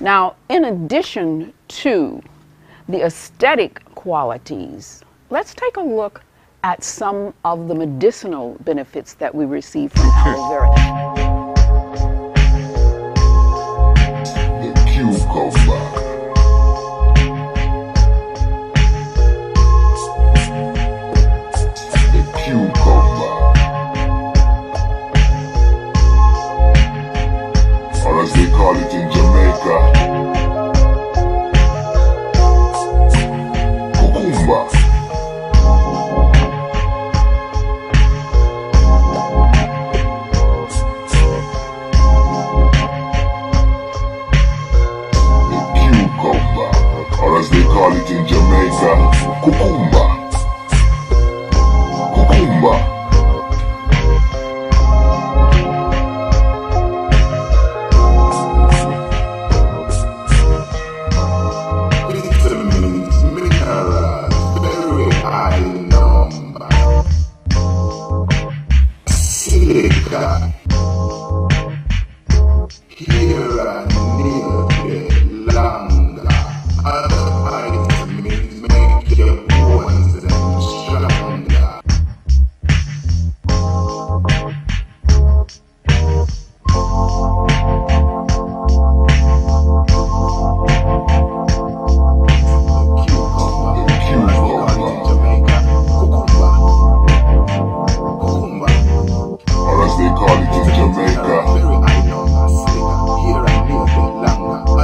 Now, in addition to the aesthetic qualities, let's take a look at some of the medicinal benefits that we receive from aloe vera. The cucumber. The cucumber. Or as they call it in Jamaica, cucumber. They call it in Jamaica, cucumber. Cucumber. Vitamins, minerals, very high number. Silica. Here and near the longer. Other vitamins make your bones stronger. Or as they call it in Jamaica, very high number, silica. Here and near the longer.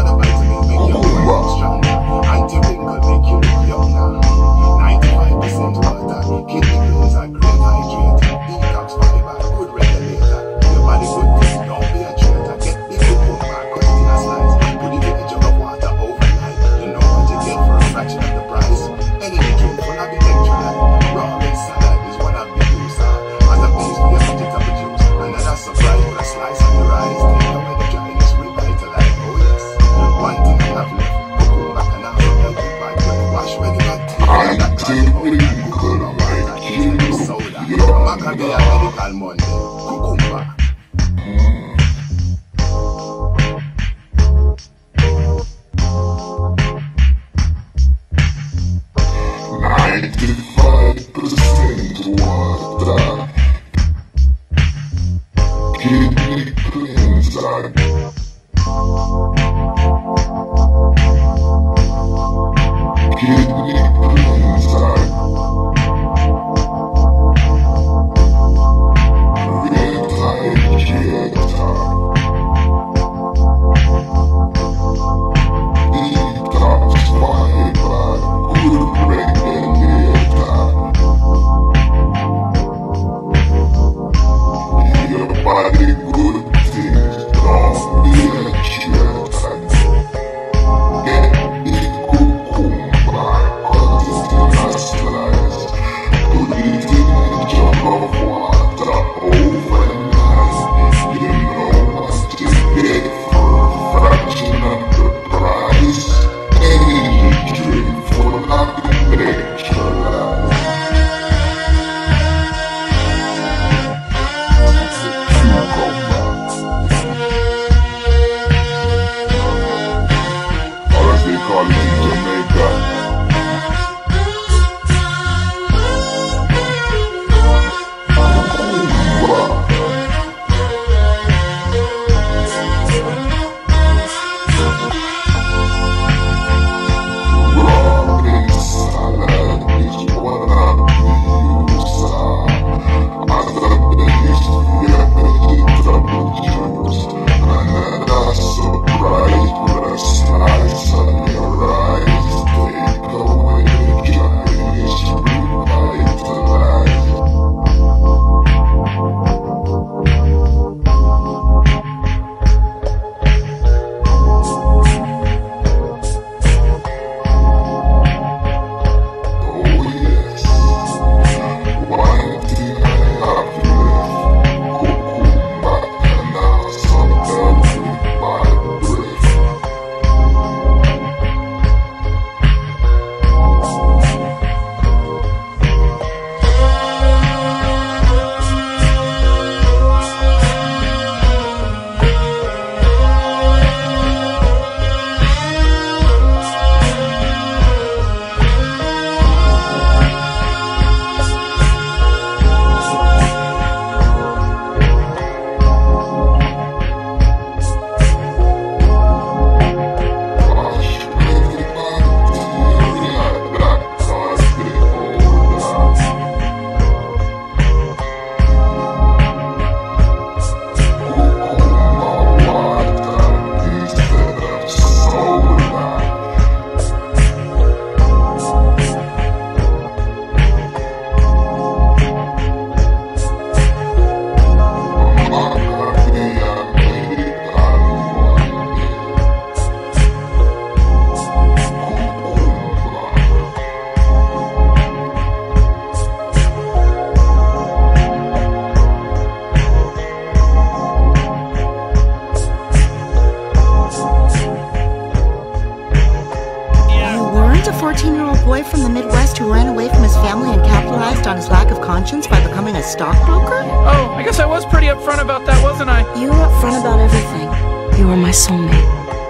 17-year-old boy from the Midwest who ran away from his family and capitalized on his lack of conscience by becoming a stockbroker? Oh, I guess I was pretty upfront about that, wasn't I? You were upfront about everything. You were my soulmate.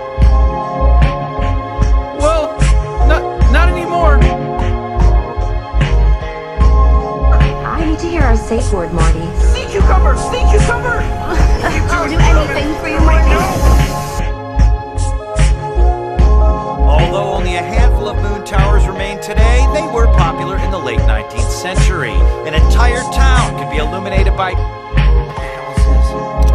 Well, not anymore. I need to hear our safe word, Morty. Sea cucumber! Sea cucumber! I'll do anything for you, Morty. Although only a handful of moon towers remain today, they were popular in the late 19th century. An entire town could be illuminated by... What the hell is this?